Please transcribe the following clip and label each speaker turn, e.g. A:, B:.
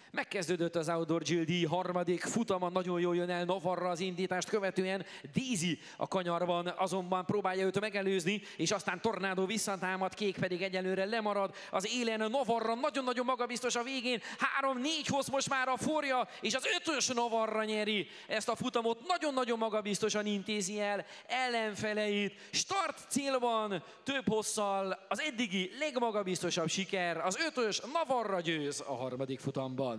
A: Megkezdődött az Outdoor GLD harmadik futama, nagyon jól jön el Navarra az indítást követően. Daisy a kanyarban azonban próbálja őt megelőzni, és aztán Tornado visszatámad, Kék pedig egyelőre lemarad. Az élen Navarra nagyon-nagyon magabiztos a végén, 3-4 hoz most már a forja, és az 5-ös Navarra nyeri ezt a futamot, nagyon-nagyon magabiztosan intézi el ellenfeleit. Start célban, több hosszal, az eddigi legmagabiztosabb siker, az 5-ös Navarra győz a harmadik futamban.